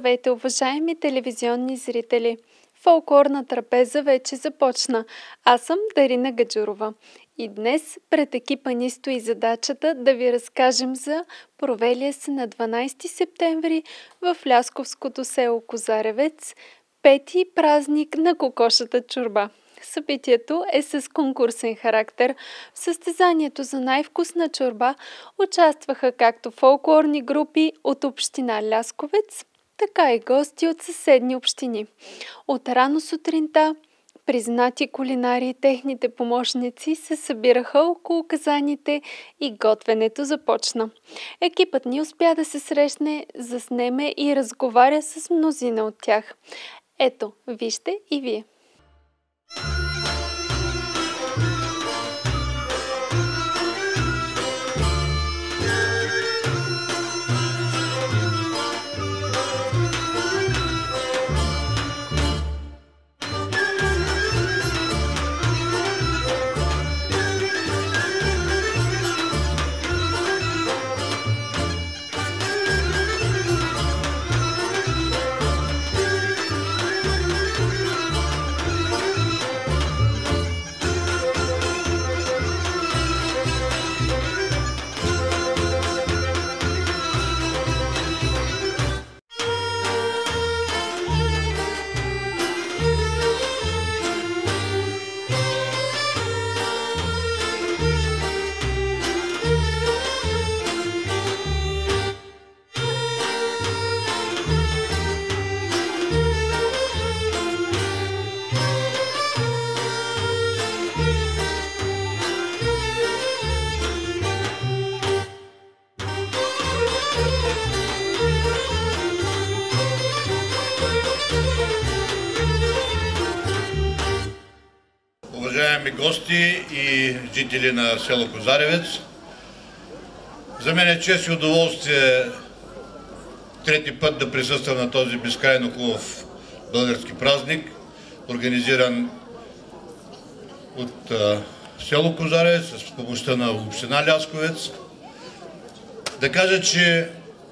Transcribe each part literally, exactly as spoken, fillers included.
Здравейте, уважаеми телевизионни зрители! Фолклорна трапеза вече започна. Аз съм Дарина Гаджурова. И днес пред екипа ни стои задачата да ви разкажем за провелия се на дванайсети септември в Лясковското село Козаревец пети празник на кокошата чорба. Събитието е с конкурсен характер. В състезанието за най-вкусна чорба участваха както фолклорни групи от община Лясковец, така и гости от съседни общини. От рано сутринта признати кулинари и техните помощници се събираха около казаните и готвенето започна. Екипът ни успя да се срещне, заснеме и разговаря с мнозина от тях. Ето, вижте и вие. Уважаеми гости и жители на село Козаревец, за мен е чест и удоволствие трети път да присъствам на този безкрайно хубав български празник, организиран от а, село Козаревец с помощта на община Лясковец. Да кажа, че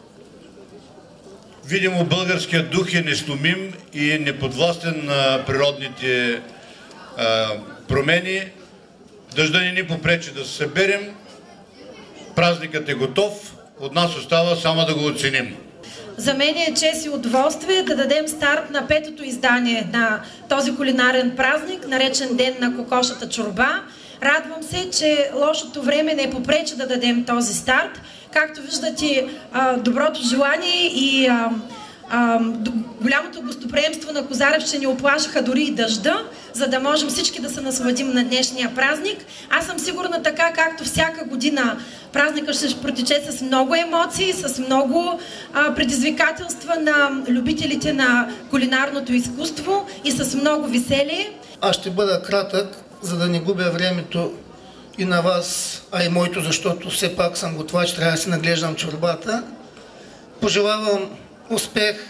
видимо българският дух е несломим и неподвластен на природните а, промени. Дъжда не ни попречи да се съберем. Празникът е готов. От нас остава само да го оценим. За мен е чест и удоволствие да дадем старт на петото издание на този кулинарен празник, наречен Ден на кокошата чорба. Радвам се, че лошото време не попречи да дадем този старт. Както виждате, доброто желание и А, голямото гостоприемство на Козаревче ни оплашиха дори и дъжда, за да можем всички да се насладим на днешния празник. Аз съм сигурна, така както всяка година празника ще протече с много емоции, с много а, предизвикателства на любителите на кулинарното изкуство и с много веселие. Аз ще бъда кратък, за да не губя времето и на вас, а и моето, защото все пак съм готвач, трябва да си наглеждам чорбата. Пожелавам успех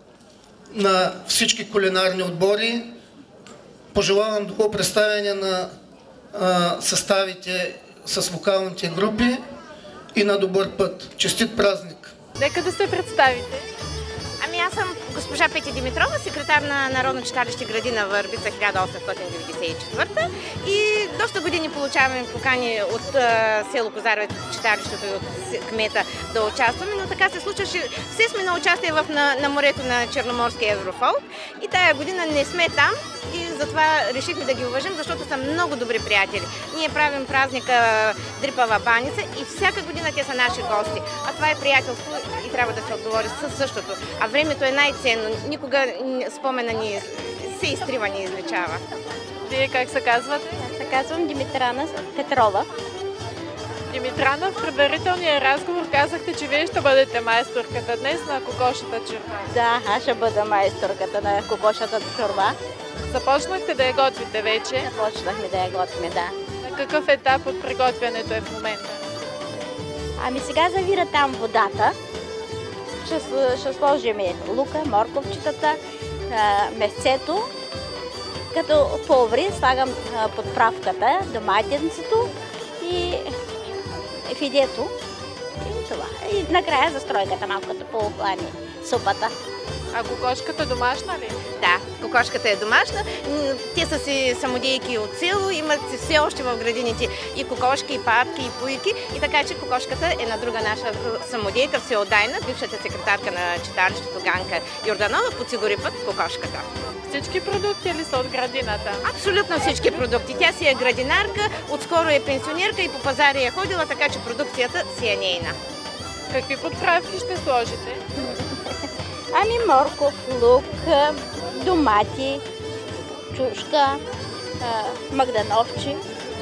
на всички кулинарни отбори. Пожелавам добро представяне на а, съставите с вокалните групи и на добър път. Честит празник! Нека да се представите. Ами аз съм госпожа Петя Димитрова, секретар на Народно читалище Градина Върбица хиляда осемстотин деветдесет и четвърта, и доста години получаваме покани от а, село Козаревец, от читалището и от кмета да участваме, но така се случва, че все сме на участие в, на, на морето на Черноморския Еврофолк и тая година не сме там и затова решихме да ги уважим, защото са много добри приятели. Ние правим празника Дрипава баница и всяка година те са наши гости, а това е приятелство и трябва да се отговори със същото. А времето е най-ценно. Никога спомена ни се изтрива, ни изличава. Вие как се казвате? Аз се казвам Димитрана Петрова. Димитрана, в предварителния разговор казахте, че вие ще бъдете майсторката днес на кокошата чорба. Да, аз ще бъда майсторката на кокошата чорба. Започнахте да я готвите вече? Започнахме да я готвим, да. На какъв етап от приготвянето е в момента? Ами сега завира там водата. Ще, ще сложим лука, морковчетата, месцето. Като поври слагам подправката, доматенцето и фидето. И това. И накрая застройката малко като по-охлани супата. А кокошката домашна ли? Да, кокошката е домашна. Те са си самодейки от село, имат все още в градините и кокошки, и патки, и пуйки. И така, че кокошката е на друга наша самодейка, всеотдайна, бившата секретарка на читалището Ганка Йорданова подсигури път кокошката. Всички продукти ли са от градината? Абсолютно всички продукти. Тя си е градинарка, отскоро е пенсионерка и по пазари е ходила, така че продукцията си е нейна. Какви подправки ще сложите? Ами морков, лук, домати, чушка, магдановчи,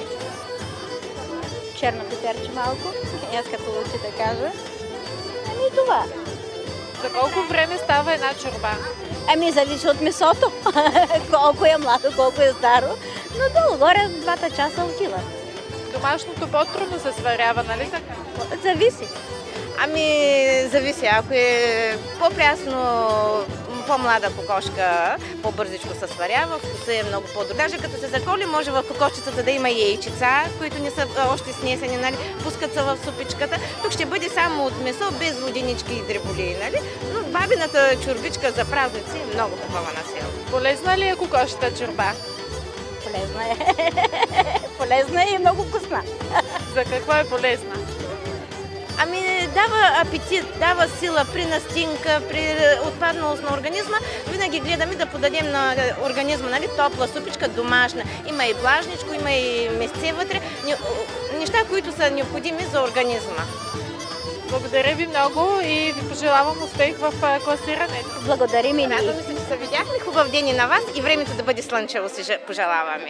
черно пеперче малко, аз като лучи да кажа. Ами това. За колко време става една чорба? Ами зависи от месото, колко е младо, колко е старо, но долу-горе двата часа отива. Домашното по-трудно се сварява, нали така? Зависи. Ами, зависи. Ако е по-прясно, по-млада кокошка, по-бързичко се сварява, вкуса е много по-добър. Даже като се заколи, може в кокошчицата да има яйчица, които не са още снесени, нали? Пускат се в супичката. Тук ще бъде само от месо, без воденички и дреболии, нали? Но бабината чорбичка за празници е много хубава на село. Полезна ли е кокошата чорба? Полезна е. Полезна е и много вкусна. За какво е полезна? Ами дава апетит, дава сила при настинка, при отпадналост на организма. Винаги гледаме да подадем на организма, нали, топла супичка, домашна. Има и влажничко, има и месце вътре. Неща, които са необходими за организма. Благодаря ви много и ви пожелавам успех в класирането. Благодарим и ние. Радваме се, че се видяхме. Хубав ден и на вас и времето да бъде слънчево си пожелаваме.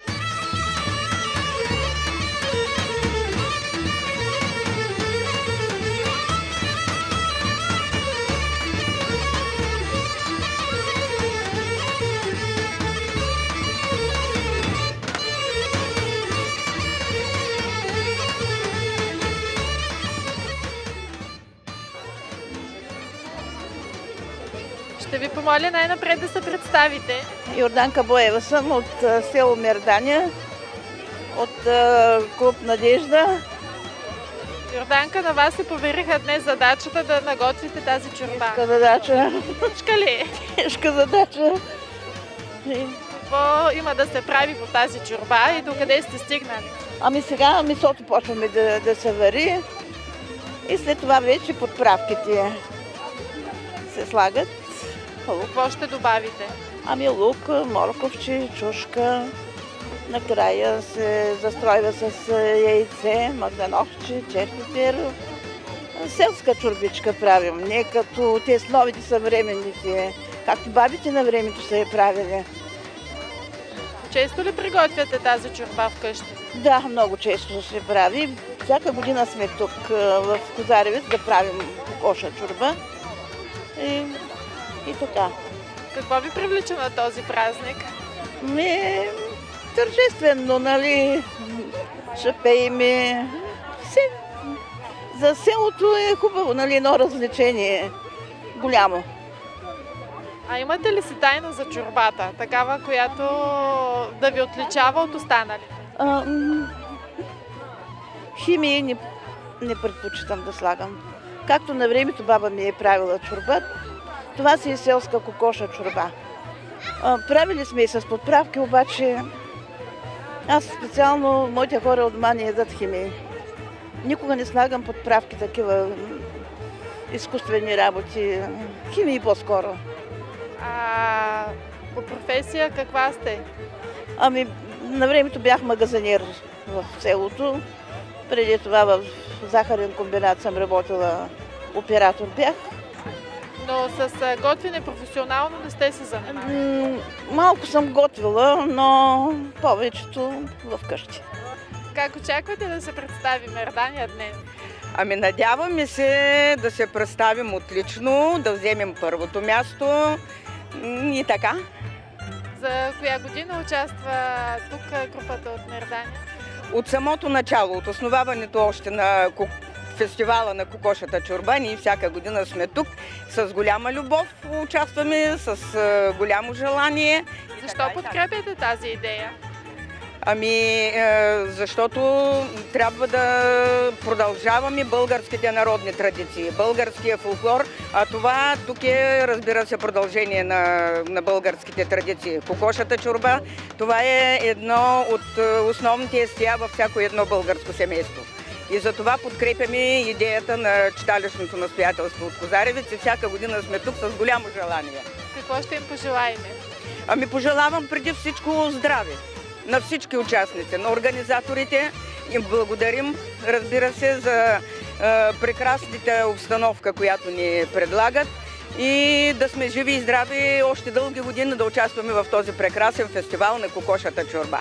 Ще ви помоля най-напред да се представите. Йорданка Боева съм от село Мерданя, от клуб Надежда. Йорданка, на вас се повериха днес задачата да наготвите тази чорба. Тежка задача. Тежка ли е? Тежка задача. Какво има да се прави по тази чорба и докъде сте стигнали? Ами сега месото почваме да, да се вари и след това вече подправките се слагат. Какво ще добавите? Ами лук, морковче, чушка. Накрая се застройва с яйце, магдановче, черпипер. Селска чорбичка правим, не като те с новите съвременните, както бабите на времето са я правили. Често ли приготвяте тази чорба вкъщи? Да, много често се прави. Всяка година сме тук в Козаревец да правим кокоша чорба. И, и така. Какво ви привлича на този празник? Ми, тържествено, нали, ще пееме. За селото е хубаво, нали, едно развлечение голямо. А имате ли си тайна за чорбата? Такава, която да ви отличава от останали? А, химия не, не предпочитам да слагам. Както на времето баба ми е правила чорба, това си е селска кокоша чорба. А, правили сме и с подправки, обаче аз специално, моите хора от дома не ядат химии. Никога не слагам подправки, такива изкуствени работи, химии по-скоро. А по професия каква сте? Ами, на времето бях магазинер в селото. Преди това в захарен комбинат съм работила, оператор бях. Но с готвене професионално не сте се занимавали? Малко съм готвила, но повечето в къщи. Как очаквате да се представи Мерданя днес? Ами надяваме се да се представим отлично, да вземем първото място и така. За коя година участва тук групата от Мерданя? От самото начало, от основаването още на фестивала на кокошата чорба, ние всяка година сме тук с голяма любов, участваме с голямо желание. Защо подкрепяте тази идея? Ами, защото трябва да продължаваме българските народни традиции, българския фолклор, а това тук е, разбира се, продължение на, на българските традиции. Кокошата чорба, това е едно от основните естия във всяко едно българско семейство. И за това подкрепяме идеята на читалищното настоятелство от Козаревец и всяка година сме тук с голямо желание. Какво ще им пожелаете? Ами пожелавам преди всичко здраве на всички участници, на организаторите. Им благодарим, разбира се, за е, прекрасната обстановка, която ни предлагат и да сме живи и здрави още дълги години да участваме в този прекрасен фестивал на Кокошата чорба.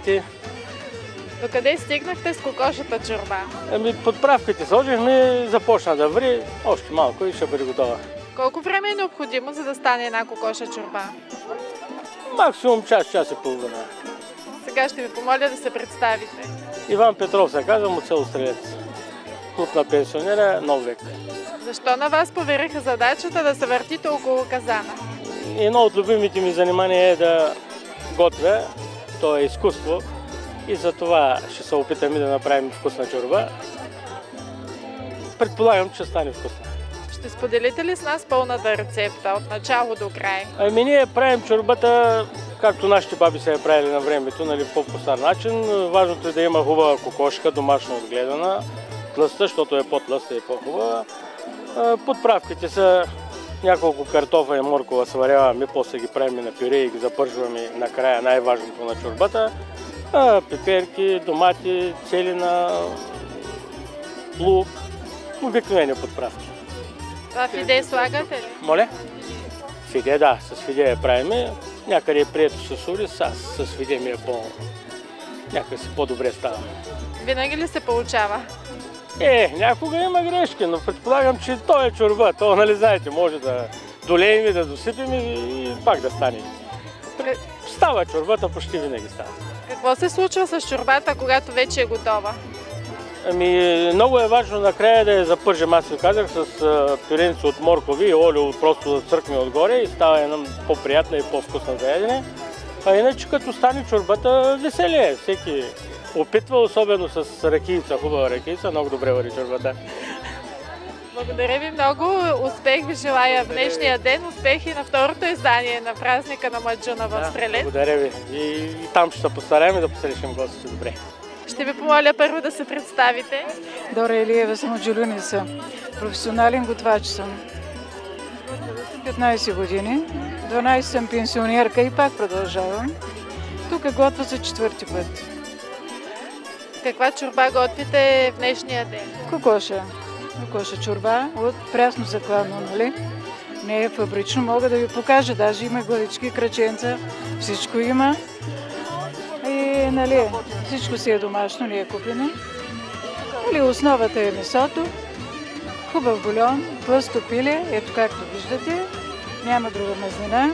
документи. Докъде стигнахте с кокошата чорба? Ами, подправките сложихме, започна да ври, още малко и ще бъде готова. Колко време е необходимо, за да стане една кокоша чорба? Максимум час, час и половина. Сега ще ви помоля да се представите. Иван Петров се казвам, от село Стрелец. Клуб на пенсионера, нов век. Защо на вас повериха задачата да се въртите около казана? Едно от любимите ми занимания е да готвя, то е изкуство и за това ще се опитаме да направим вкусна чорба. Предполагам, че ще стане вкусна. Ще споделите ли с нас пълната рецепта от начало до край? Ами ние правим чорбата, както нашите баби се я правили на времето, нали, по по-стар начин. Важното е да има хубава кокошка, домашно отгледана, тлъста, защото е по-тлъста и по-хубава. Подправките са няколко картофа и моркова сваряваме, после ги правим на пюре и ги запържваме накрая, най-важното на чорбата. Пеперки, домати, целина, лук, обикновени подправки. Това фиде слагате ли? Моля? Фиде, да, с фиде я правим. Някъде е прието с ориз, аз с фиде ми е по... някак си по-добре става. Винаги ли се получава? Е, някога има грешки, но предполагам, че то е чорба. То, нали знаете, може да долеем и да досипем и, и пак да стане. Става чорбата, почти винаги става. Какво се случва с чорбата, когато вече е готова? Ами, много е важно накрая да я запържем, аз ви казах, с пюренце от моркови и олио, просто да църкне отгоре и става една по-приятна и по-вкусна за ядене. А иначе като стане чорбата, веселие. Всеки опитва, особено с ракийца, хубава ракийца, много добре вари чорбата. Благодаря ви много. Успех ви желая в днешния ден. Успех и на второто издание на празника на Маджуна в Стрелец. Благодаря ви. И, и там ще се постараем да посрещнем гостите добре. Ще ви помоля първо да се представите. Дора Илиева съм от Джулюница. Професионален готвач съм. петнайсет години. дванайсет съм пенсионерка и пак продължавам. Тук готвя за четвърти път. Каква чорба готвите в днешния ден? Кокоша. Кокоша чорба от прясно закладно, нали? Не е фабрично, мога да ви покажа. Даже има главички, краченца, всичко има. И, нали, всичко си е домашно, не е купено. Нали, основата е месото, хубав бульон, тлъсто пиле, ето както виждате, няма друга мазнина.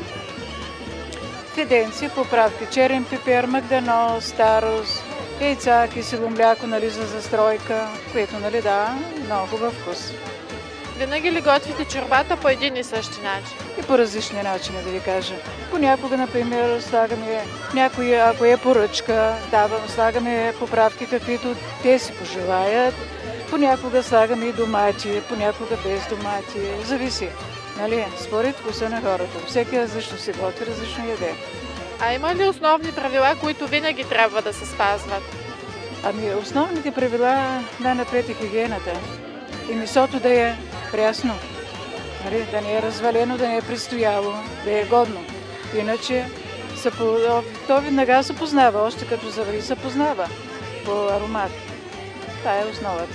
Фиденци, поправки, черен пипер, магдано, старост, яйца, кисело мляко, нали, за застройка, което, нали, да, много хубав вкус. Винаги ли готвите чорбата по един и същи начин? И по различни начини, да ви кажа. Понякога, например, слагаме някои, ако е поръчка, давам, слагаме поправки, каквито те си пожелаят. Понякога слагаме и домати, понякога без домати. Зависи, нали, според вкуса на хората. Всеки различно се готви, различно яде. А има ли основни правила, които винаги трябва да се спазват? Ами, основните правила най-напред е хигиената. И месото да е прясно, нали, да не е развалено, да не е пристояло, да е годно. Иначе се, то веднага се познава, още като завари се познава по аромат. Това е основата.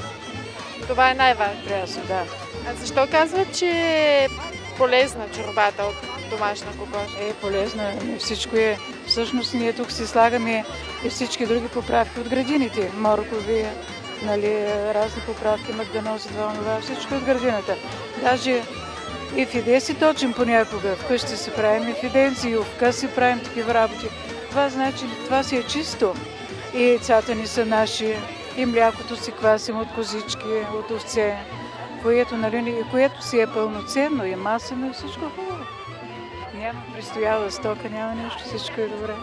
Това е най-важно. Прясно, да. А защо казват, че е полезна чорбата от домашна кокоша? Е, полезна. Всичко е. Всъщност ние тук си слагаме и всички други поправки от градините. Моркови, нали, разни поправки, магдано, това, това, всичко от градината. Даже и фиде си точим понякога. Вкъщи си правим и фиденци, и овка си правим такива работи. Това значи, това си е чисто. И яйцата ни са наши, и млякото си квасим от козички, от овце, което, нали, което си е пълноценно и масено и всичко хубаво. Няма пристояла стока, няма нещо, всичко е добре.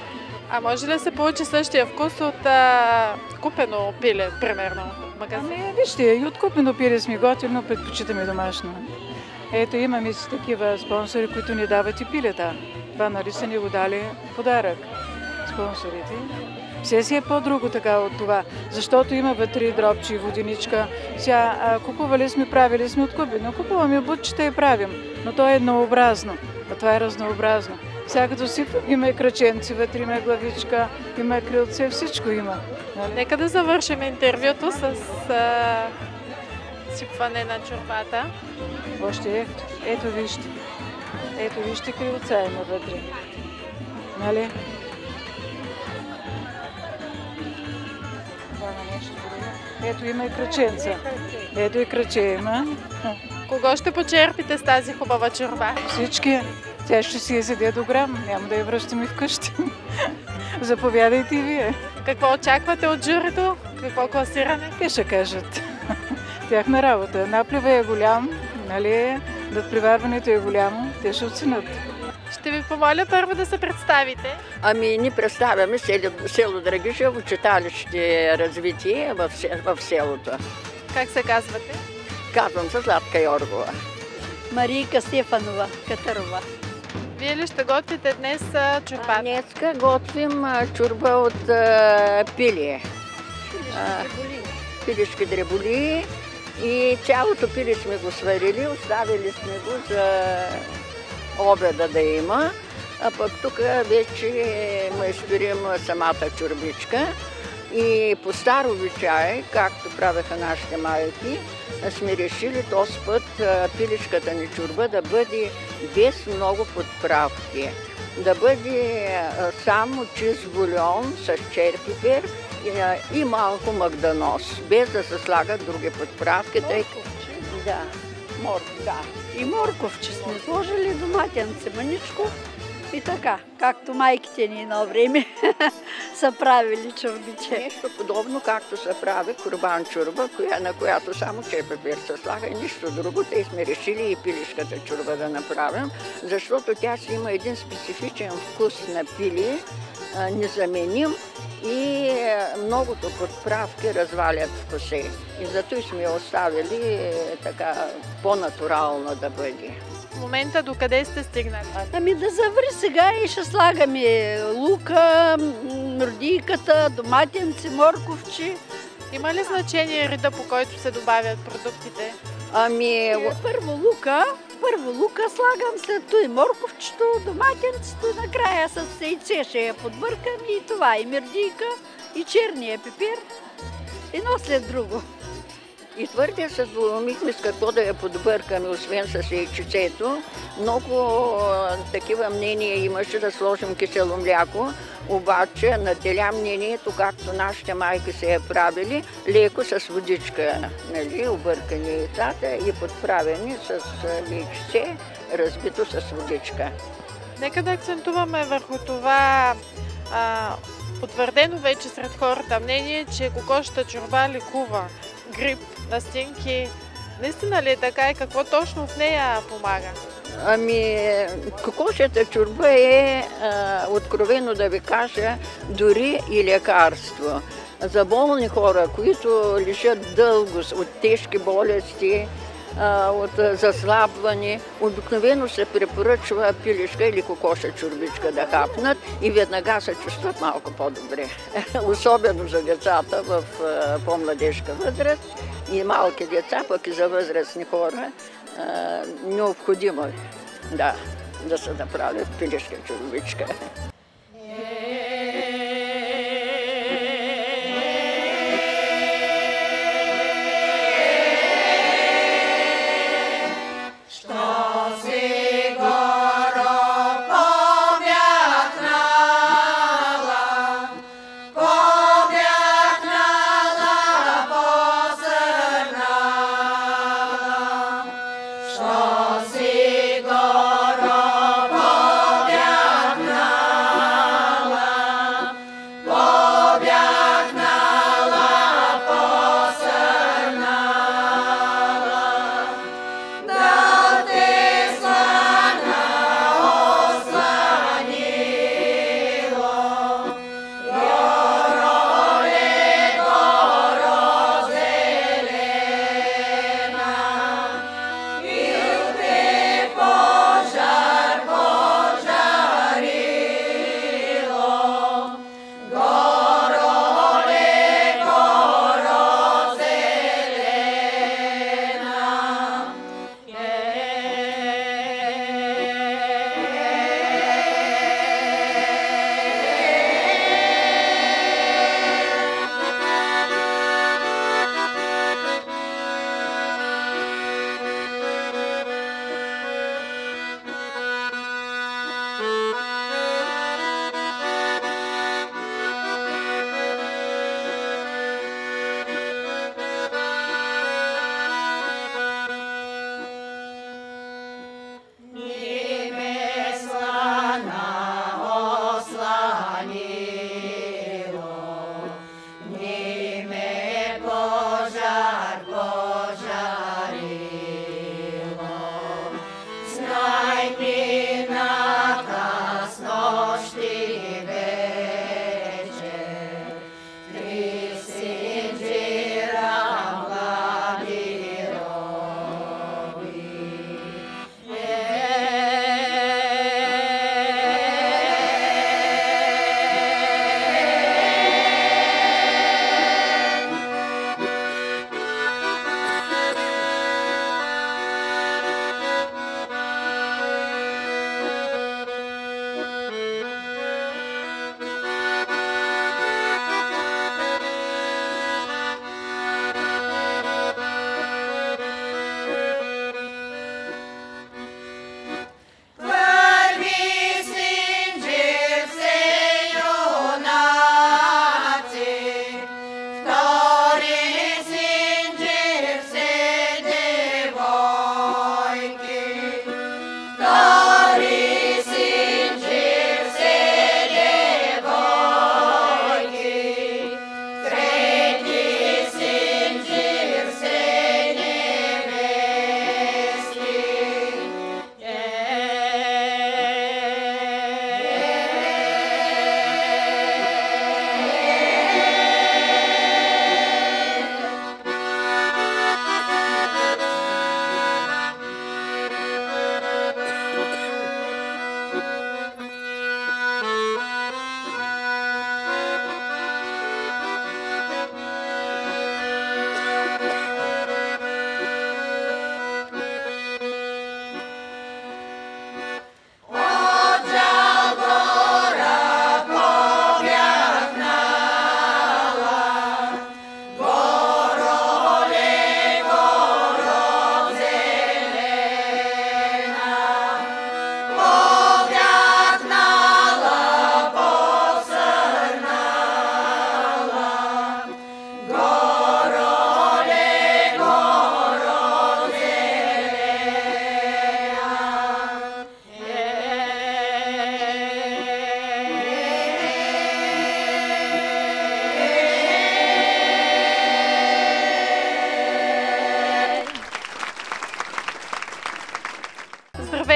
А може ли да се получи същия вкус от а, купено пиле, примерно, в магазин? Ами, вижте, и от купено пиле сме готвили, но предпочитаме домашно. Ето, имаме си такива спонсори, които ни дават и пилета. Това, нали, са ни го дали подарък, спонсорите. Все си е по-друго така от това, защото има вътре дробче и воденичка. Сега, а, купували сме, правили сме от купено. Купуваме бутчета и правим, но то е еднообразно, а това е разнообразно. Всякато си има и краченци вътре, има главичка, има крилце, всичко има. Нали? Нека да завършим интервюто с а, сипване на чорбата. Още е. Ето вижте. Ето вижте крилца има вътре. Нали? Ето има и кръченца. Ето и кръче има. Кого ще почерпите с тази хубава чорба? Всички. Тя ще си я седя до грам. Няма да я връщаме вкъщи. Заповядайте и вие. Какво очаквате от журито? Какво класиране? Те ще кажат. Тяхна работа. Наплива е голям, нали? Надпреварването е голямо. Те ще оценят. Ще ви помоля първо да се представите. Ами, ни представяме село, село Драгишево, читалище развитие в, в селото. Как се казвате? Казвам се Златка Йоргова. Марийка Стефанова Катарова. Вие ли ще готвите днес чорбата? Днеска готвим чорба от а, пилие. Пилешки дреболи. И цялото пиле сме го сварили, оставили сме го за обеда да има. А пък тук вече майсторим самата чорбичка. И по старо обичай, както правеха нашите майки, сме решили този път пилешката ни чорба да бъде без много подправки. Да бъде само чист бульон с черпипер и малко магданоз, без да се слагат други подправки. Морковче. Да, мор... да. И морковче сме сложили, доматенце, маничко и така, както майките ни на време са правили чорбиче. Нещо подобно, както се прави курбан чорба, коя, на която само черпипер се слага и нищо друго. Те сме решили и пилешката чорба да направим, защото тя си има един специфичен вкус на пиле, незаменим, и многото подправки развалят вкуса. И зато сме оставили така по-натурално да бъде. В момента докъде сте стигнали? Ами да заври сега и ще слагаме лука, мърдийката, доматенци, морковчи. Има ли значение реда, по който се добавят продуктите? Ами... Първо лука, първо лука слагам, след това и морковчето, доматенцето, накрая с яйце ще я подбъркам и това, и мирдийка, и черния пипер, едно след друго. И твърде се заломихме с какво да я подбъркаме, освен с яйчицето. Много такива мнения имаше да сложим кисело мляко, обаче наделя мнението, както нашите майки се я правили, леко с водичка, нали, объркани яйцата и подправени с яйчице, разбито с водичка. Нека да акцентуваме върху това а, потвърдено вече сред хората мнение, че кокошата чорба лекува грип, настинки. Наистина ли е така и какво точно в нея помага? Ами, кокошата чорба е, а, откровено да ви кажа, дори и лекарство. За болни хора, които лежат дълго от тежки болести, а, от заслабване, обикновено се препоръчва пилешка или кокоша чорбичка да хапнат и веднага се чувстват малко по-добре. Особено за децата в по-младежка възраст и малки деца, пък и за възрастни хора, а, необходимо е да, да се направи пилешка чорбичка. Що си горо побягнала,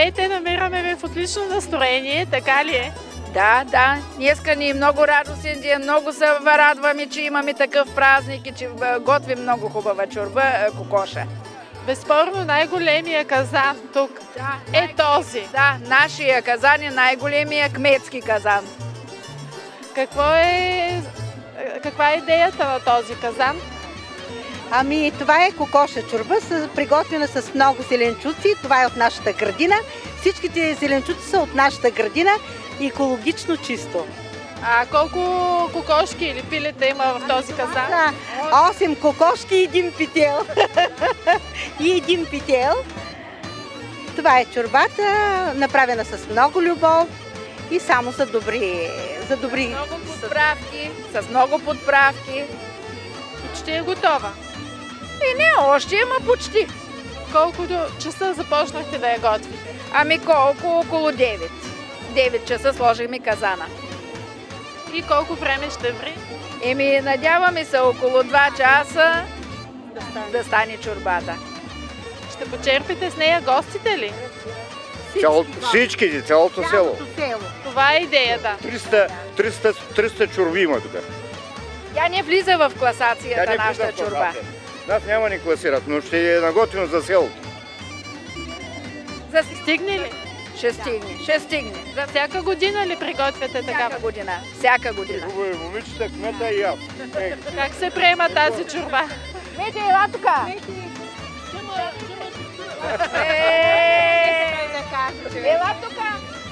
Здравейте, намираме ви в отлично настроение, така ли е? Да, да. Днеска ни е много радостен ден, много се радваме, че имаме такъв празник и че готвим много хубава чорба, кокоша. Безспорно най-големия казан тук да, е този. Да, нашия казан е най-големия кметски казан. Какво е, каква е идеята на този казан? Ами, това е кокоша чорба, приготвена с много зеленчуци. Това е от нашата градина. Всичките зеленчуци са от нашата градина, екологично чисто. А колко кокошки или пилета има в този казан? Да, осем кокошки и един пител. и един пител. Това е чорбата, направена с много любов и само за добри... За добри... Много подправки, с много подправки. Почти е готова. И не още, ама почти. Колко до часа започнахте да я готвите? Ами колко? Около девет. девет часа сложихме казана. И колко време ще ври? Еми, надяваме се около два часа да стане, да стане чорбата. Ще почерпите с нея гостите ли? Всички, цялото село. Това е идеята. триста чорби има тук. Тя не влиза в класацията, не нашата влиза в чорба. Нас няма ни класират, но ще я наготвим за селото. За стигне ли? Ще стигне, ще стигне. За всяка година ли приготвяте такава? Всяка година, всяка година. Хубави момичета, кмета и аз. Как се приема тази чорба? Мети, ела тука! Ела тука!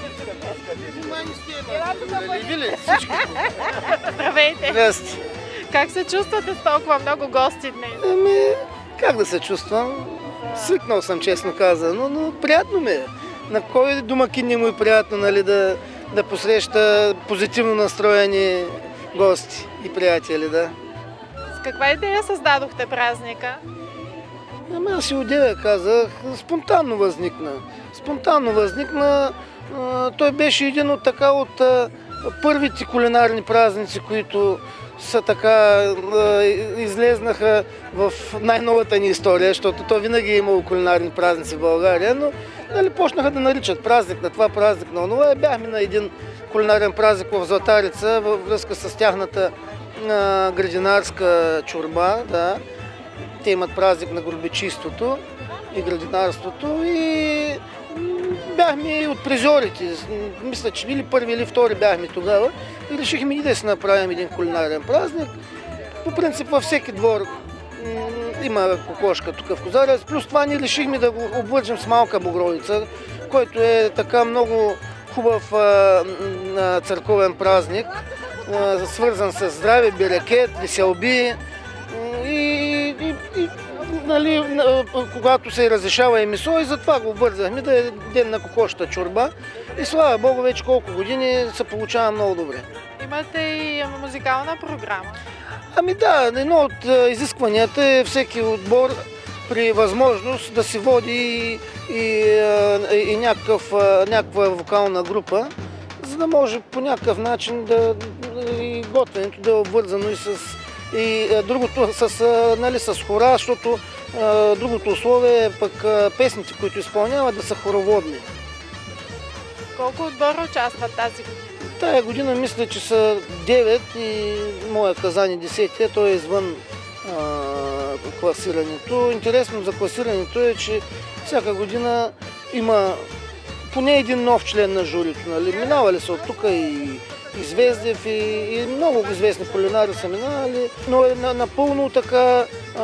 Ела тука! Здравейте! Здрасти! Как се чувствате с толкова много гости днес? Ами, как да се чувствам? Свикнал съм, честно казано, но приятно ми е. На кой домакин не му е приятно, нали, да, да посреща позитивно настроени гости и приятели, да. С каква идея създадохте празника? Ами аз си одеве казах, спонтанно възникна. Спонтанно възникна. Той беше един от така от първите кулинарни празници, които са така излезнаха в най-новата ни история, защото то винаги е имало кулинарни празници в България, но нали, почнаха да наричат празник на това, празник на онова. Бяхме на един кулинарен празник в Златарица във връзка с тяхната а, градинарска чорба. Да. Те имат празник на горбечистото и градинарството и бяхме от призорите. Мисля, че или първи или втори бяхме тогава и решихме и да си направим един кулинарен празник. По принцип във всеки двор има кокошка тук в Козарец. Плюс това ние решихме да го обвържем с Малка Богородица, който е така много хубав а, а, църковен празник, а, свързан с здраве, берекет, веселби и, и, и нали, когато се разрешава и месо, и затова го обвързахме да е ден на кокошата чорба. И слава Богу, вече колко години се получава много добре. Имате и музикална програма? Ами да, едно от изискванията е всеки отбор при възможност да си води и, и, и някакъв, някаква вокална група, за да може по някакъв начин да, и готвенето да е обвързано и с и другото с, нали, с хора, защото а, другото условие е пък а, песните, които изпълняват, да са хороводни. Колко отбора участват тази година? Тая година мисля, че са девет и моя казан е десет, той е извън а, класирането. Интересно за класирането е, че всяка година има поне един нов член на журито. Нали? Минавали са от тук и и Звездев, и, и много известни кулинари са минали, но е напълно така а,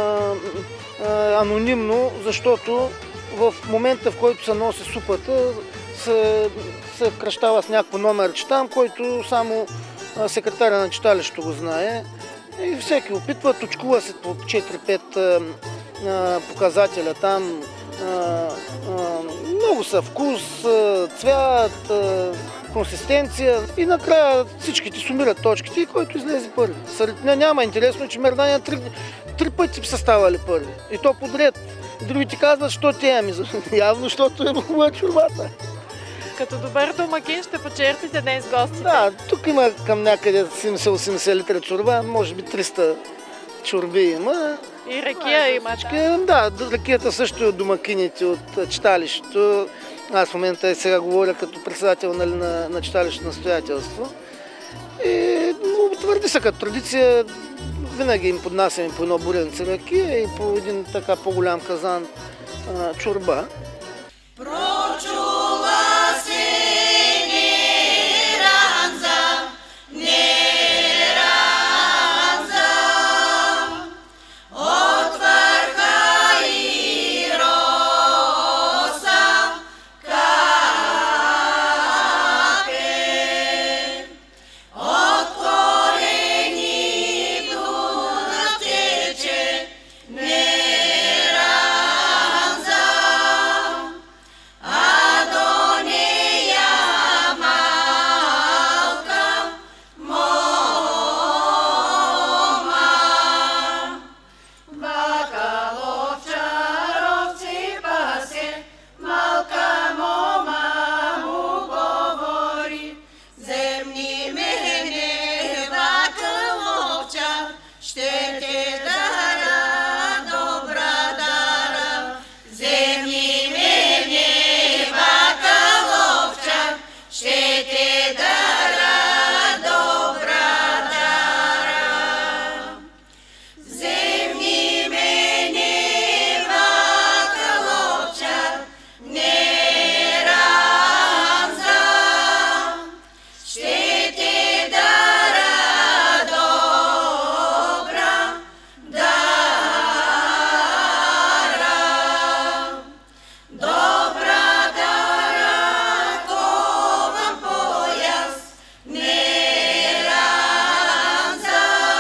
а, анонимно, защото в момента, в който се носи супата, се, се кръщава с някакво номерче там, който само секретаря на читалището го знае. И всеки опитва, точкува се по четири-пет показателя там. А, а, много са вкус, цвят, консистенция и накрая всичките сумират точките и който излезе първи. Сред няма интересно, че Мердания три, три пъти са ставали първи. И то подред. Другите казват, що те ами. Явно, защото е хубава чорбата. Като добър домакин ще почерпите днес гостите. Да, тук има към някъде седемдесет-осемдесет литра чорба, може би триста чорби има. И ракия има, да. Да, ракията също е от домакините от читалището. Аз в момента и сега говоря като председател, нали, на, на читалището настоятелство. И, но твърди се като традиция, винаги им поднасяме по едно буренце ракия и по един така по-голям казан а, чорба. Прочула се не ранза, не ранза, от върха и роса капе, от корени дунав тече, не ранза. Ще те дара добра дара, земни мене бакаловча, ще те дара добра дара. Земни мене бакаловча, не ранза, ще те дара добра дара. Добра дара, кован пояс, не ранза,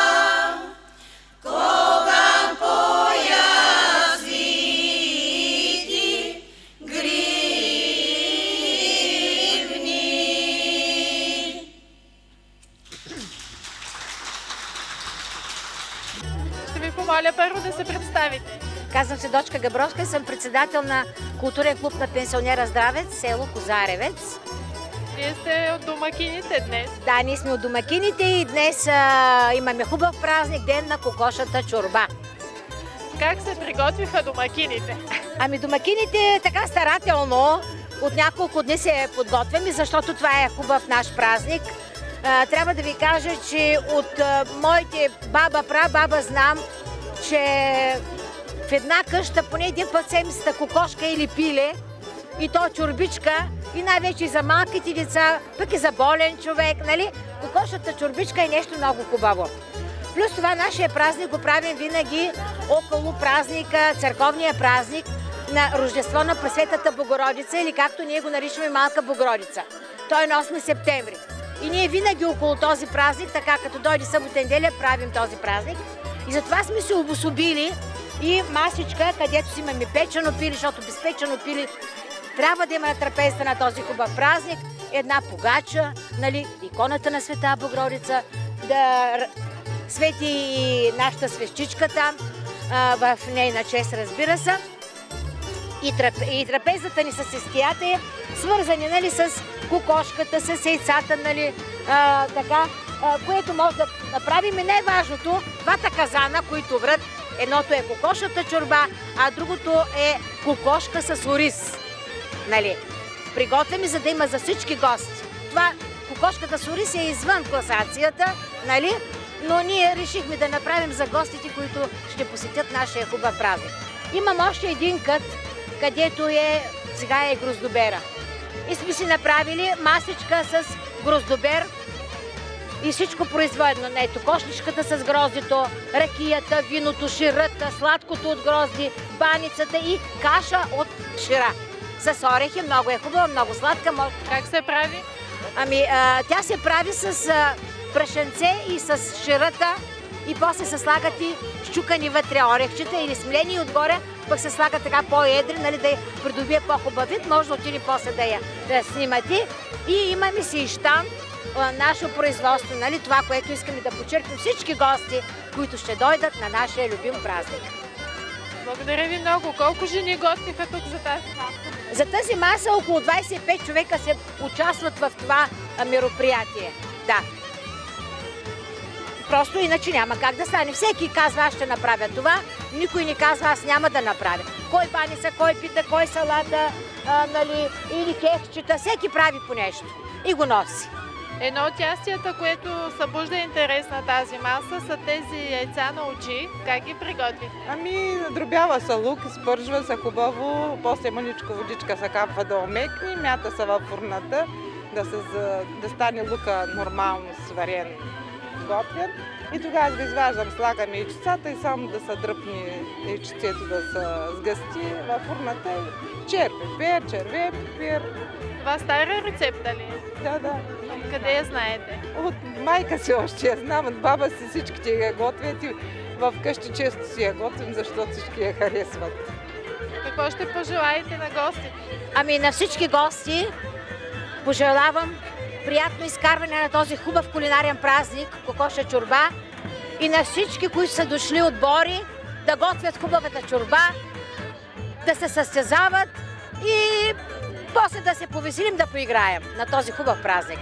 кован пояс, вити гривни. Ще ви помоля първо да се представите. Казвам се Дочка Габровска и съм председател на културен клуб на пенсионера Здравец, село Козаревец. Вие сте от домакините днес. Да, ние сме от домакините и днес а, имаме хубав празник, ден на кокошата чорба. Как се приготвиха домакините? Ами домакините така старателно от няколко дни се подготвяме, защото това е хубав наш празник. А, трябва да ви кажа, че от а, моите баба, прабаба знам, че в една къща поне един път седмицата кокошка или пиле, и то чорбичка, и най-вече и за малките деца, пък и за болен човек, нали? Кокошата чорбичка е нещо много хубаво. Плюс това нашия празник го правим винаги около празника, църковния празник на Рождество на Пресветата Богородица, или както ние го наричаме Малка Богородица. Той е на осми септември. И ние винаги около този празник, така като дойде събота неделя, правим този празник. И затова сме се обособили и масичка, където си имаме печено пили, защото без печено пили трябва да има на трапезата на този хубав празник една погача, нали, иконата на Света Богородица, да свети и нашата свещичка там, а, в нейна чест, разбира се. И, трап... и трапезата ни с ескията е свързани, нали, с кокошката, с яйцата, нали, а, така, а, което може да направим. И най-важното, двата казана, които врат, едното е кокошата чорба, а другото е кокошка с ориз. Нали. Приготвяме, за да има за всички гости. Това кокошката с ориз е извън класацията, нали, но ние решихме да направим за гостите, които ще посетят нашия хубав празник. Имам още един кът, където е, сега е гроздобера. И сме си направили масичка с гроздобер и всичко производено. Ето, кошничката с гроздито, ракията, виното, ширата, сладкото от грозди, баницата и каша от шира. С орехи, много е хубава, много сладка. Как се прави? Ами, а, тя се прави с а, прашенце и с ширата, и после се слагат и щукани вътре орехчета или смлени, и отгоре пък се слага така по-едри, нали, да я придобие по-хубав вид. Може да отиде после да я да снимате. И имаме си и щан, наше производство, нали, това, което искаме да подчеркнем всички гости, които ще дойдат на нашия любим празник. Благодаря ви много. Колко жени гостиха тук за тази маса? За тази маса около двадесет и пет човека се участват в това мероприятие. Да. Просто иначе няма как да стане. Всеки казва, аз ще направя това, никой не казва, аз няма да направя. Кой бани са, кой пита, кой салата, а, нали, или кехчета, всеки прави по нещо и го носи. Едно от ястията, което събужда интерес на тази маса, са тези яйца на очи. Как ги приготвихте? Ами, надробява се лук, спържва се хубаво, после мъничко водичка се капва да омекне, мята се във фурната, да, се, да стане лука нормално сварен, готвен. И тогава го изваждам, слагам яйчицата и само да се дръпне яйчицето да се сгъсти във фурната. Чер пипер, червен пипер. Това стара рецепта ли? Да, да. Къде я знаете? От майка си още я знам, от баба си всичките я готвят и в къщи често си я готвим, защото всички я харесват. Какво ще пожелаете на гостите? Ами на всички гости пожелавам приятно изкарване на този хубав кулинарен празник, кокоша чорба, и на всички, които са дошли от Бори, да готвят хубавата чорба, да се състезават и после да се повеселим, да поиграем на този хубав празник.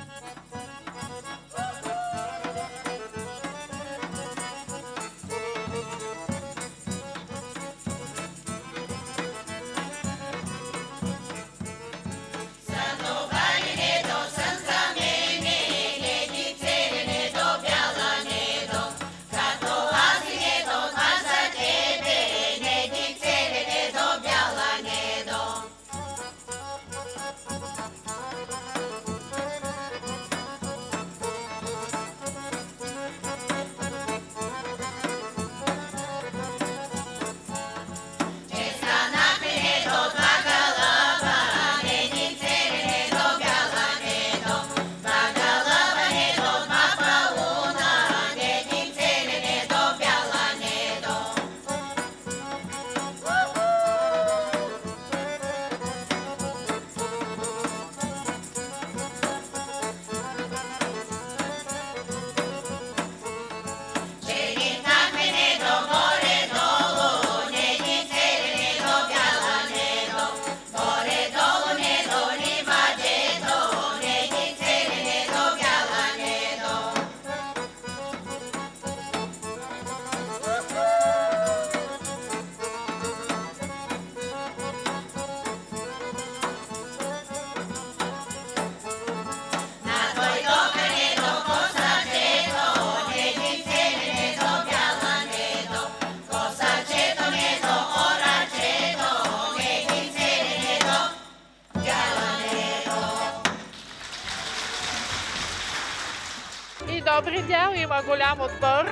Добри дял, има голям отбор.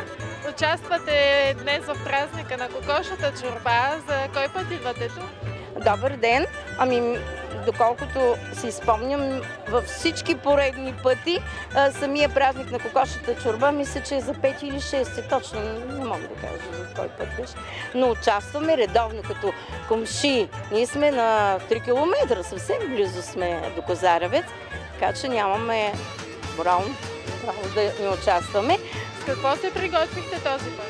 Участвате днес в празника на кокошата чорба. За кой път идвате тук? Добър ден! Ами, доколкото си спомням, във всички поредни пъти а, самия празник на кокошата чорба, мисля, че е за пети или шести. Точно не мога да кажа за кой път беше. Но участваме редовно като комши. Ние сме на три километра, съвсем близо сме до Козаревец, така че нямаме морално право да не участваме. С какво се приготвихте този път?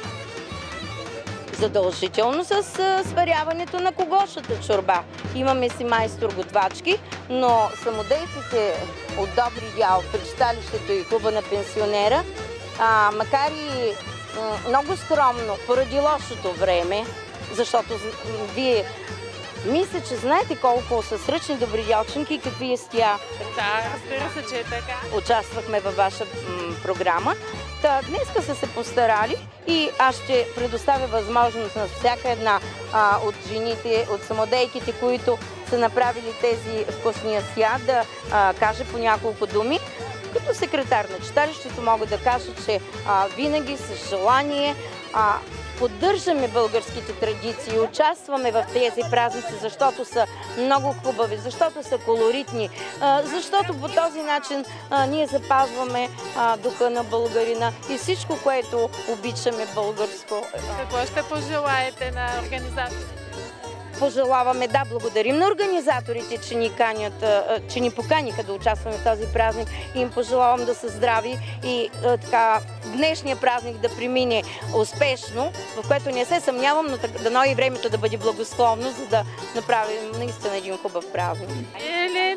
Задължително с сваряването на кокошата чорба. Имаме си майстор-готвачки, но самодейците от Добри дял в читалището и клуба на пенсионера, а, макар и м, много скромно, поради лошото време, защото вие мисля, че знаете колко са сръчни добридялченки и какви е стия. Да, разбира се, че е така. Участвахме във ваша м, програма. Та, днеска са се постарали и аз ще предоставя възможност на всяка една а, от жените, от самодейките, които са направили тези вкусния свят, да а, каже по няколко думи. Като секретар на читалището мога да кажа, че а, винаги с желание а, поддържаме българските традиции, участваме в тези празници, защото са много хубави, защото са колоритни, защото по този начин ние запазваме духа на българина и всичко, което обичаме българско. Какво ще пожелаете на организаторите? Пожелаваме, да, благодарим на организаторите, че ни, канят, че ни поканиха да участваме в този празник и им пожелавам да са здрави и така днешния празник да премине успешно, в което не се съмнявам, но дано и времето да бъде благосклонно, за да направим наистина един хубав празник. Елена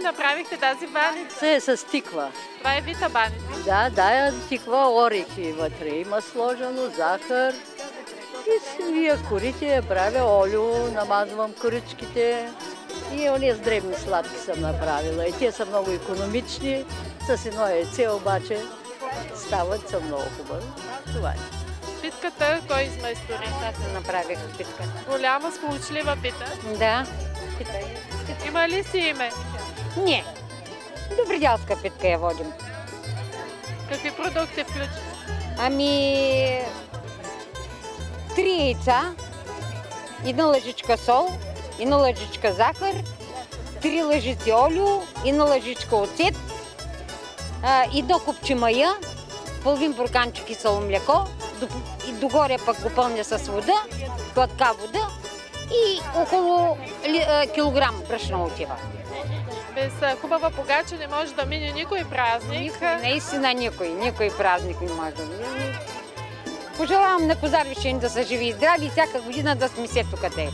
направихте тази баница? Се е с тиква. Това е вита баница. Да, да, тиква, орехи вътре има сложено, захар. И си вия корите, я правя олио, намазвам коричките. И ония с дребни сладки съм направила. И те са много икономични. С едно яйце обаче стават са много хубави. Това е. Питката кой измайстори? Аз се направих питката. Голяма сполучлива пита? Да. Пита. Има ли си име? Не. Добридялска питка я водим. Какви продукти включва? Ами... Три яйца, една лъжичка сол, една лъжичка захар, три лъжици олио, една лъжичка оцет, едно купче мая, половин бурканче кисело млеко, и догоре пък го пълня с вода, гладка вода и около килограм брашно отива. Без хубава погача не може да мине никой празник. Никой, наистина никой, никой празник не може да мине. Пожелавам на Козаровщини да са живи и здрави и всяка година да сме се тук те.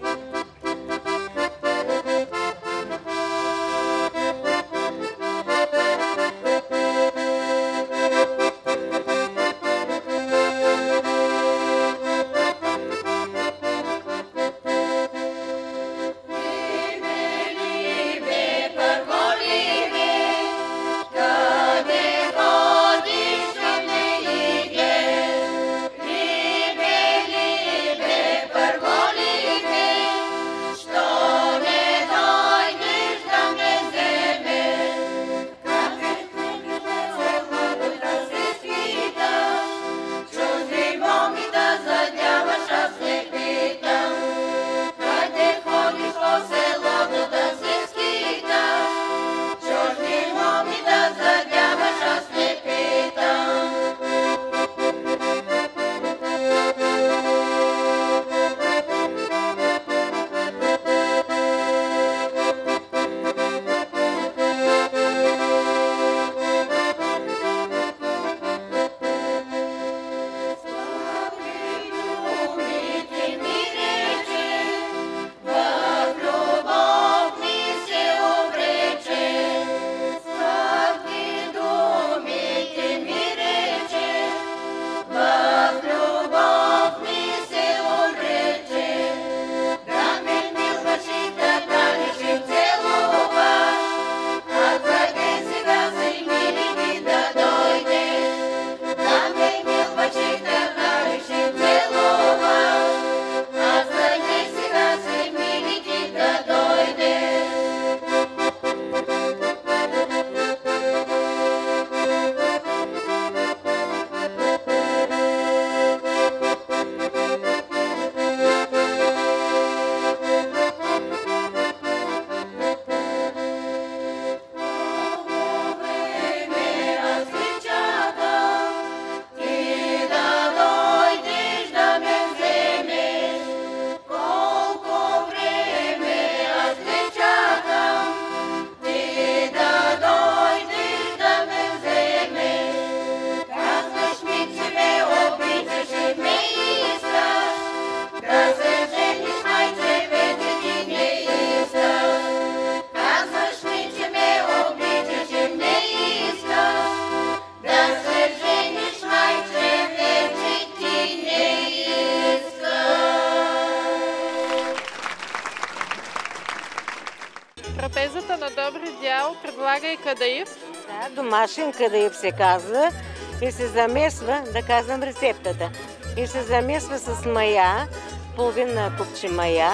Трапезата на Добри дял предлага и кадаиф. Да, домашен кадаиф се казва и се замесва, да казвам рецептата, и се замесва с мая, половина купче мая,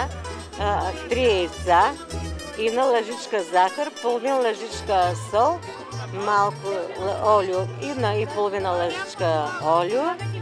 три яйца, една лъжичка захар, половин лъжичка сол, малко олио, една и половина лъжичка олио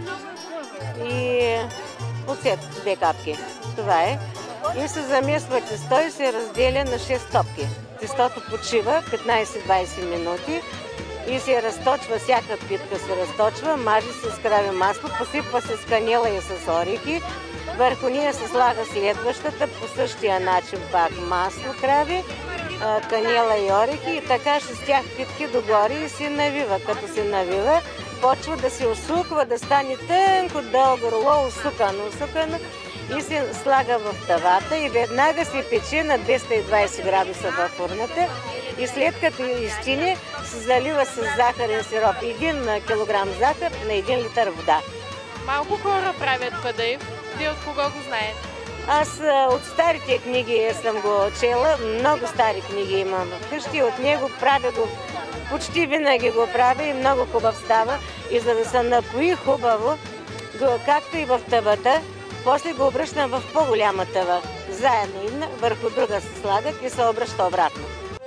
и оцет, две капки. Това е. И се замесва тесто и се разделя на шест топки. Тестото почива петнайсет-двайсет минути и се разточва, всяка питка се разточва, мажи се с крави масло, посипва се с канела и с орехи. Върху нея се слага следващата, по същия начин пак масло крави, канела и орехи и така ще стях питки догоре и се навива. Като се навива, почва да се усуква, да стане тънко, дълго руло, усукано, усукано и се слага в тавата и веднага се пече на двеста и двайсет градуса във фурната и след като изтине, се залива с захарен сироп. Един килограм захар на един литър вода. Малко хора правят кадаив. Вие от кого го знаете? Аз от старите книги съм го чела, много стари книги имам вкъщи, от него правя го, почти винаги го правя и много хубав става. И за да се напои хубаво, както и в тъвата, после го обръщам в по-голяма тъва. Заедно една, върху друга се слагат и се обръща обратно.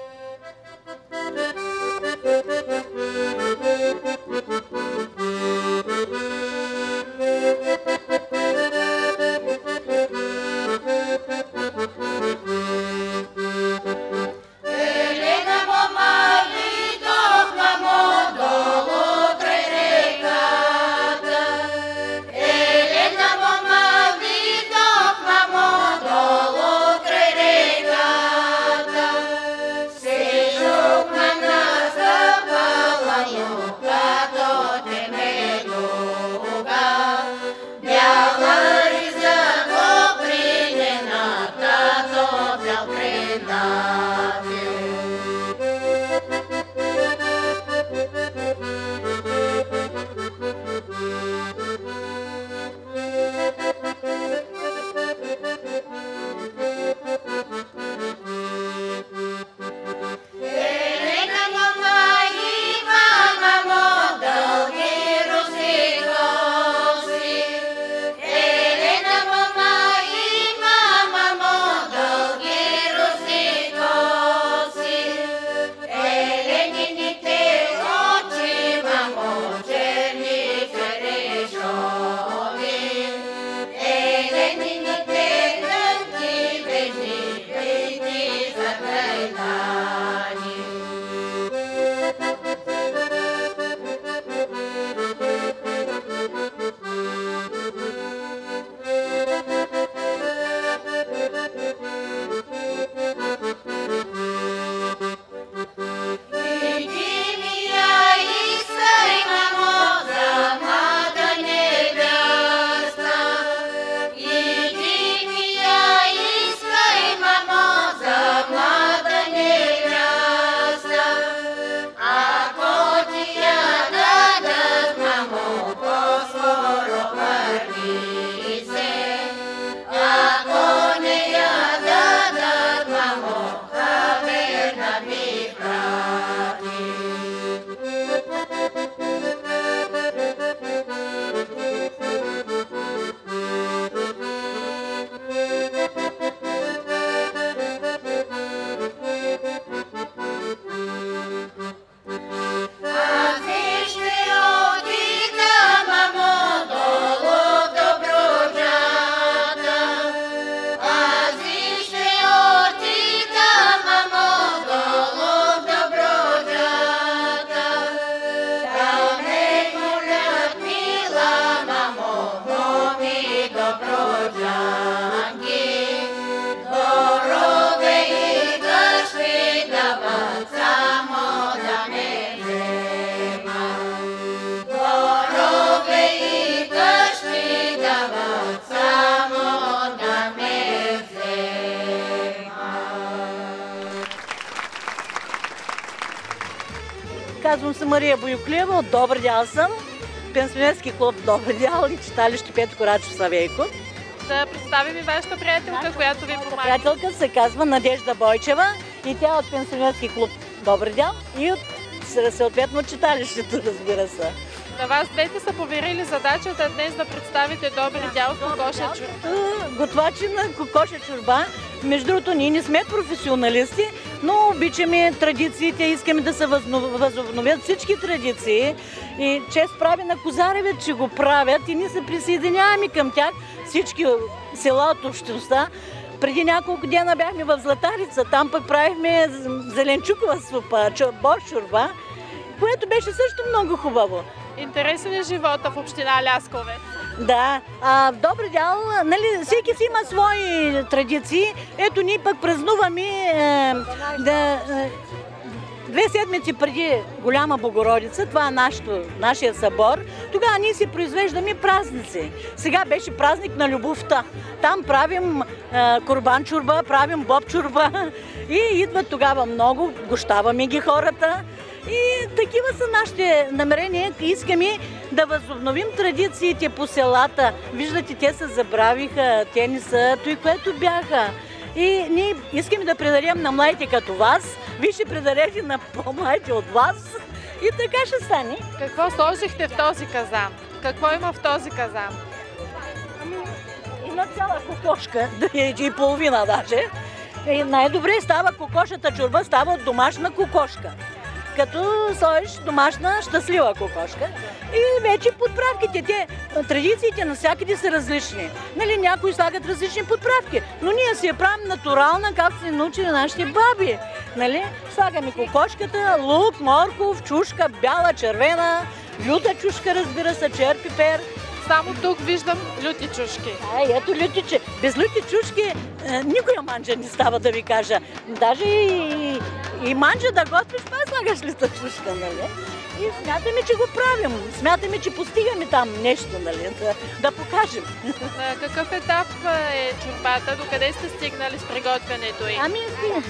Казвам се Мария Боюклева, от Добър дял съм. Пенсионерски клуб Добър дял и читалище Петко Рачов Славейков. Да представим и вашата приятелка, която ви помага. Приятелка се казва Надежда Бойчева и тя от Пенсионерски клуб Добър дял и от съответно читалището, разбира се. На вас двете са поверили задачата днес да представите Добър дял с кокоша чорба. Готвачи на кокоша чорба. Между другото, ние не сме професионалисти, но обичаме традициите, искаме да се възобновят всички традиции. И чест прави на Козаревец, че го правят и ние се присъединяваме към тях, всички села от общността. Преди няколко дена бяхме в Златарица, там пък правихме зеленчукова супа, борщ чорба, което беше също много хубаво. Интересен е живота в община Лясковец. Да, а в Добър дял, нали, всеки си има свои традиции. Ето ние пък празнуваме е, да, е, две седмици преди Голяма Богородица, това е нашото, нашия събор, тогава ние си произвеждаме празници. Сега беше празник на любовта. Там правим а, курбан чорба, правим боб чорба и идват тогава много, гощаваме ги хората. И такива са нашите намерения. Искаме да възобновим традициите по селата. Виждате, те се забравиха, те не са той, което бяха. И ние искаме да предадем на младите като вас, вие ще предадете на по-младите от вас и така ще стане. Какво сложихте в този казан? Какво има в този казан? Има цяла кокошка, и половина даже. И най-добре става кокошата чорба, става от домашна кокошка. Като сложиш домашна щастлива кокошка. И вече подправките, те, традициите навсякъде са различни. Нали, някои слагат различни подправки, но ние си я правим натурална, както се научили нашите баби. Нали? Слагаме кокошката, лук, морков, чушка, бяла, червена, люта чушка, разбира се, чер, пипер. Само тук виждам люти чушки. Ай, ето лютиче. Без люти чушки е, никоя манджа не става, да ви кажа. Даже и, и манджа да готвиш, па слагаш люта чушка, нали? И смятаме, че го правим. Смятаме, че постигаме там нещо, нали? Да, да покажем. На какъв етап е чорбата? Докъде сте стигнали с приготвянето й? Ами,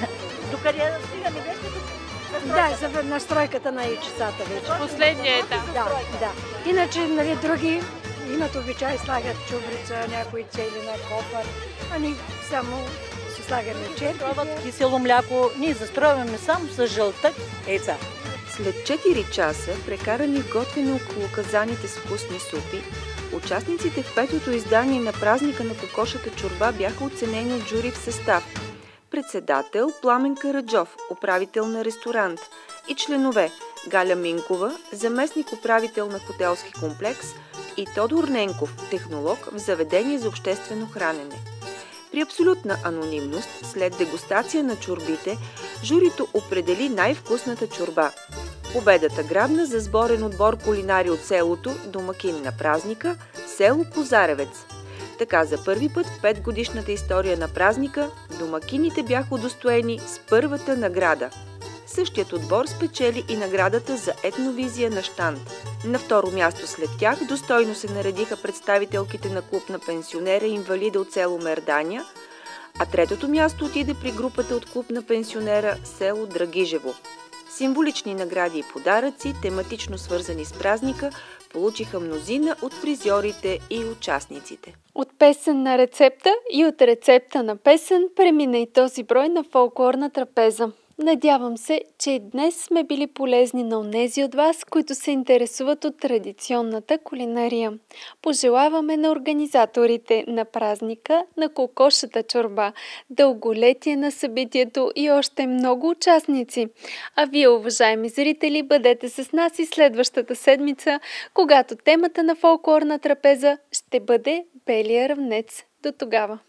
докъде стигаме вече? Да, за настройката на яйчицата вече. Последния етап. Да, да. Иначе, нали, други имат обичай, слагат чубрица, някои цели на копър, а ние само си слагаме черпи. Кисело мляко, ние застройваме само с жълтък яйца. След четири часа, прекарани в готвене около казаните с вкусни супи, участниците в петото издание на празника на кокошата чорба бяха оценени от жури в състав: председател Пламен Караджов, управител на ресторант, и членове Галя Минкова, заместник управител на хотелски комплекс, и Тодор Ненков, технолог в заведение за обществено хранене. При абсолютна анонимност, след дегустация на чорбите, журито определи най-вкусната чорба. Победата грабна за сборен отбор кулинари от селото, домакин на празника, село Козаревец. Така за първи път в петгодишната история на празника домакините бяха удостоени с първата награда. Същият отбор спечели и наградата за етновизия на щанд. На второ място след тях достойно се наредиха представителките на клуб на пенсионера инвалида от село Мерданя, а третото място отиде при групата от клуб на пенсионера село Драгижево. Символични награди и подаръци, тематично свързани с празника, получиха мнозина от фризьорите и участниците. От песен на рецепта и от рецепта на песен премина и този брой на фолклорна трапеза. Надявам се, че и днес сме били полезни на онези от вас, които се интересуват от традиционната кулинария. Пожелаваме на организаторите на празника на кокошата чорба дълголетие на събитието и още много участници. А вие, уважаеми зрители, бъдете с нас и следващата седмица, когато темата на фолклорна трапеза ще бъде Белия равнец. До тогава!